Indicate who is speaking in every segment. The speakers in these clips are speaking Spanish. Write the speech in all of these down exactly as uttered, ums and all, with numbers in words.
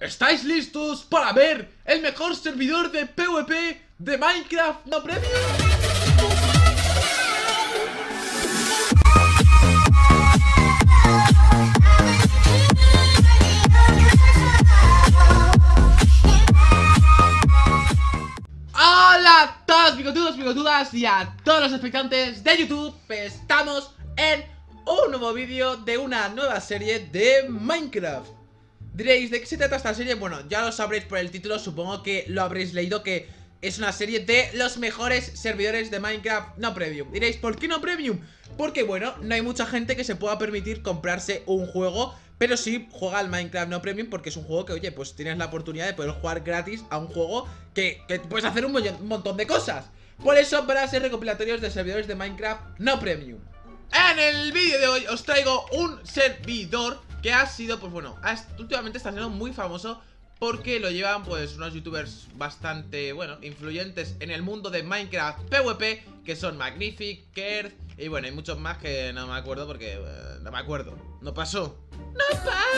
Speaker 1: ¿Estáis listos para ver el mejor servidor de PvP de Minecraft no Premium? Hola a todos bigotudos, bigotudas y a todos los expectantes de YouTube. Estamos en un nuevo vídeo de una nueva serie de Minecraft. Diréis, ¿de qué se trata esta serie? Bueno, ya lo sabréis por el título, supongo que lo habréis leído, que es una serie de los mejores servidores de Minecraft no Premium. Diréis, ¿por qué no Premium? Porque, bueno, no hay mucha gente que se pueda permitir comprarse un juego, pero sí juega al Minecraft no Premium porque es un juego que, oye, pues tienes la oportunidad de poder jugar gratis a un juego que, que puedes hacer un, un montón de cosas. Por eso, para ser recopilatorios de servidores de Minecraft no Premium. En el vídeo de hoy os traigo un servidor que ha sido, pues bueno, últimamente está siendo muy famoso porque lo llevan pues unos youtubers bastante, bueno, influyentes en el mundo de Minecraft PvP, que son Magnific, Kerth y bueno, hay muchos más que no me acuerdo porque uh, no me acuerdo, no pasó. ¡No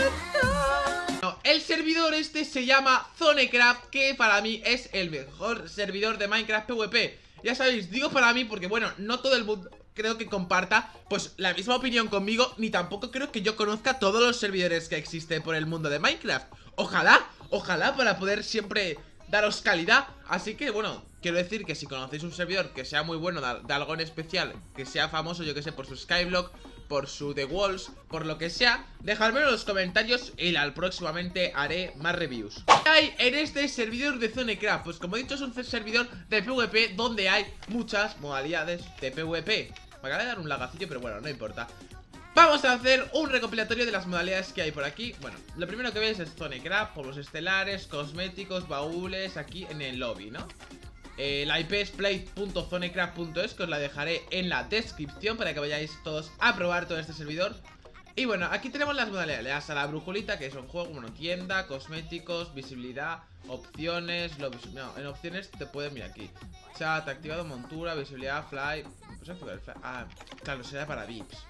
Speaker 1: pasó! No, el servidor este se llama Zonecraft, que para mí es el mejor servidor de Minecraft PvP. Ya sabéis, digo para mí porque bueno, no todo el mundo creo que comparta pues la misma opinión conmigo, ni tampoco creo que yo conozca todos los servidores que existen por el mundo de Minecraft. Ojalá, ojalá para poder siempre daros calidad. Así que bueno, quiero decir que si conocéis un servidor que sea muy bueno, de, de algo en especial, que sea famoso, yo que sé, por su Skyblock, por su The Walls, por lo que sea, dejadmelo en los comentarios y al próximamente haré más reviews. ¿Qué hay en este servidor de Zonecraft? Pues como he dicho, es un servidor de PvP donde hay muchas modalidades de PvP. Me acaba de dar un lagacillo, pero bueno, no importa. Vamos a hacer un recopilatorio de las modalidades que hay por aquí. Bueno, lo primero que veis es Zonecraft, polvos estelares, cosméticos, baúles, aquí en el lobby, ¿no? Eh, la I P es play punto zonecraft punto es, que os la dejaré en la descripción para que vayáis todos a probar todo este servidor. Y bueno, aquí tenemos las modalidades. Le das a la brujulita, que es un juego, bueno, tienda, cosméticos, visibilidad, opciones. Lo, no, en opciones te puedes, mira aquí, chat activado, montura, visibilidad, fly. Pues activar el fly. Ah, claro, será para V I Ps.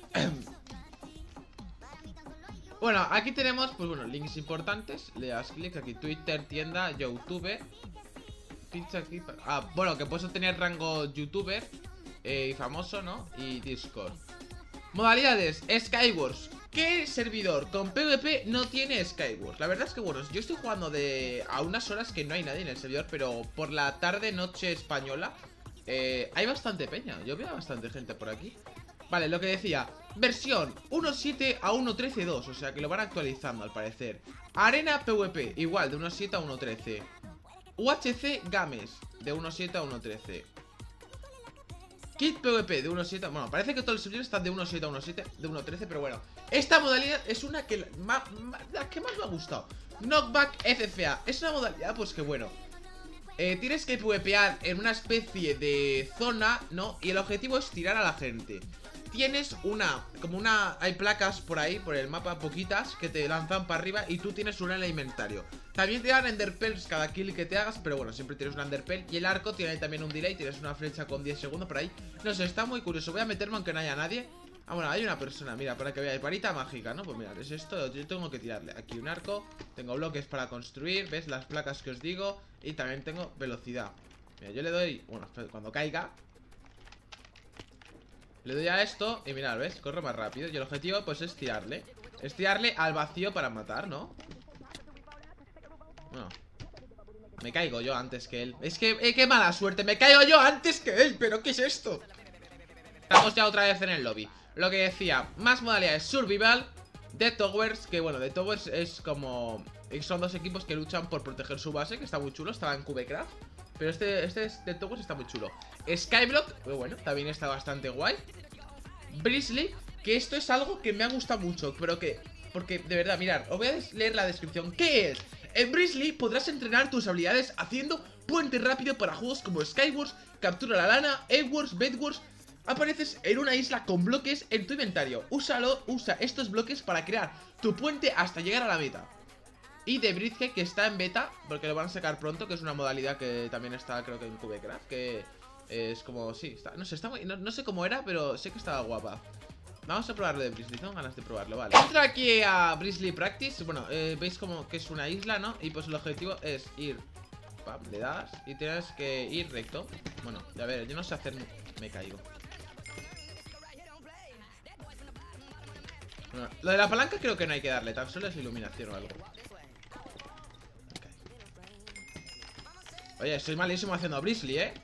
Speaker 1: Bueno, aquí tenemos, pues bueno, links importantes. Le das clic aquí, Twitter, tienda, YouTube. Pincha aquí para... Ah, bueno, que puedes obtener rango youtuber eh, y famoso, ¿no? Y Discord. Modalidades, Skywars. ¿Qué servidor con PvP no tiene Skywars? La verdad es que, bueno, yo estoy jugando de a unas horas que no hay nadie en el servidor, pero por la tarde, noche española eh, hay bastante peña. Yo veo bastante gente por aquí. Vale, lo que decía, versión uno punto siete a uno punto trece punto dos, o sea que lo van actualizando al parecer. Arena PvP, igual, de uno punto siete a uno punto trece. U H C Games, de uno punto siete a uno punto trece. Kit PvP, de uno punto siete. Bueno, parece que todos los servidores están de uno punto siete a uno punto siete, de uno punto trece, pero bueno. Esta modalidad es una que ma, ma, la que más me ha gustado. Knockback F C A. Es una modalidad, pues que bueno, eh, tienes que PvPear en una especie de zona, ¿no? Y el objetivo es tirar a la gente. Tienes una, como una, hay placas por ahí, por el mapa, poquitas, que te lanzan para arriba y tú tienes una en el inventario. También te dan enderpearls cada kill que te hagas, pero bueno, siempre tienes un enderpearl. Y el arco tiene también un delay, tienes una flecha con diez segundos por ahí. No sé, está muy curioso, voy a meterme aunque no haya nadie. Ah, bueno, hay una persona, mira, para que veáis, varita mágica, ¿no? Pues mirad, es esto, yo tengo que tirarle aquí un arco. Tengo bloques para construir, ¿ves? Las placas que os digo. Y también tengo velocidad. Mira, yo le doy, bueno, cuando caiga le doy a esto y mirad, ¿ves? Corro más rápido. Y el objetivo, pues, es tirarle. Es tirarle al vacío para matar, ¿no? Bueno, me caigo yo antes que él. Es que, eh, qué mala suerte, me caigo yo antes que él. ¿Pero qué es esto? Estamos ya otra vez en el lobby. Lo que decía, más modalidades, Survival, The Towers. Que bueno, The Towers es como... son dos equipos que luchan por proteger su base, que está muy chulo, estaba en Cubecraft. Pero este, este The Towers está muy chulo. Skyblock, muy bueno, también está bastante guay. Brisley, que esto es algo que me ha gustado mucho, pero que... porque, de verdad, mirad, os voy a leer la descripción. ¿Qué es? En Brisley podrás entrenar tus habilidades haciendo puente rápido para juegos como Skywars, Captura la Lana, Edwards, Bedwars. Apareces en una isla con bloques en tu inventario. Úsalo, usa estos bloques para crear tu puente hasta llegar a la meta. Y de Bridge, que está en beta, porque lo van a sacar pronto, que es una modalidad que también está, creo que en Cubecraft, que es como, sí, está, no sé, está muy, no, no sé cómo era, pero sé que estaba guapa. Vamos a probarlo de Brisley, tengo ganas de probarlo, vale. Entra aquí a Brisley Practice. Bueno, eh, veis como que es una isla, ¿no? Y pues el objetivo es ir, pam, le das y tienes que ir recto. Bueno, a ver, yo no sé hacer... Me caigo. Bueno, lo de la palanca creo que no hay que darle, tan solo es iluminación o algo. Okay. Oye, soy malísimo haciendo Brisley, ¿eh?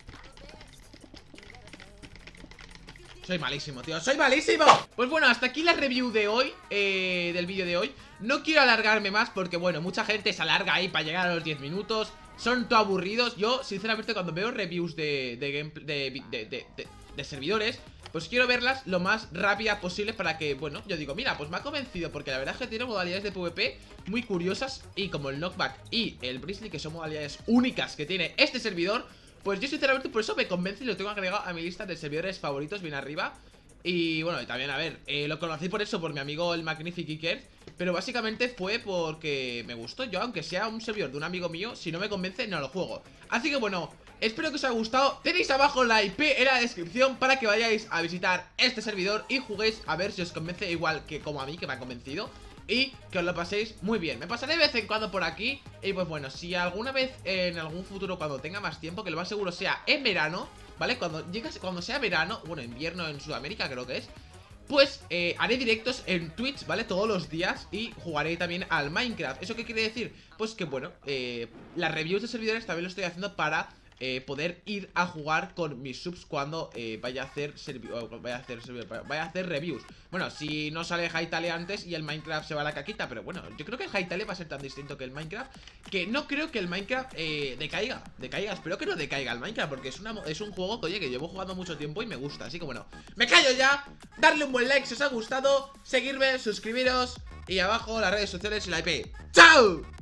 Speaker 1: Soy malísimo, tío, ¡soy malísimo! Pues bueno, hasta aquí la review de hoy, eh, del vídeo de hoy. No quiero alargarme más porque, bueno, mucha gente se alarga ahí para llegar a los diez minutos. Son todo aburridos. Yo, sinceramente, cuando veo reviews de, de, game, de, de, de, de, de servidores, pues quiero verlas lo más rápidas posible para que, bueno, yo digo, mira, pues me ha convencido. Porque la verdad es que tiene modalidades de PvP muy curiosas. Y como el knockback y el Brisley, que son modalidades únicas que tiene este servidor, pues yo sinceramente por eso me convence y lo tengo agregado a mi lista de servidores favoritos bien arriba. Y bueno, y también, a ver, eh, lo conocí por eso, por mi amigo el Magnific Iker. Pero básicamente fue porque me gustó. Yo, aunque sea un servidor de un amigo mío, si no me convence, no lo juego. Así que bueno, espero que os haya gustado. Tenéis abajo la I P en la descripción para que vayáis a visitar este servidor y juguéis a ver si os convence igual que como a mí, que me ha convencido. Y que os lo paséis muy bien. Me pasaré de vez en cuando por aquí. Y pues bueno, si alguna vez en algún futuro, cuando tenga más tiempo, que lo más seguro sea en verano, ¿vale? Cuando llegas, cuando sea verano, bueno, invierno en Sudamérica creo que es, pues eh, haré directos en Twitch, ¿vale? Todos los días. Y jugaré también al Minecraft. ¿Eso qué quiere decir? Pues que bueno, eh, las reviews de servidores también lo estoy haciendo para eh, poder ir a jugar con mis subs cuando eh, vaya a hacer vaya a hacer vaya a hacer reviews. Bueno, si no sale Hytale antes y el Minecraft se va a la caquita, pero bueno, yo creo que Hytale va a ser tan distinto que el Minecraft, que no creo que el Minecraft eh, decaiga, decaiga, espero que no decaiga el Minecraft, porque es, una, es un juego que, oye, que llevo jugando mucho tiempo y me gusta, así que bueno, me callo ya, darle un buen like si os ha gustado, seguirme, suscribiros y abajo las redes sociales y la I P. ¡Chao!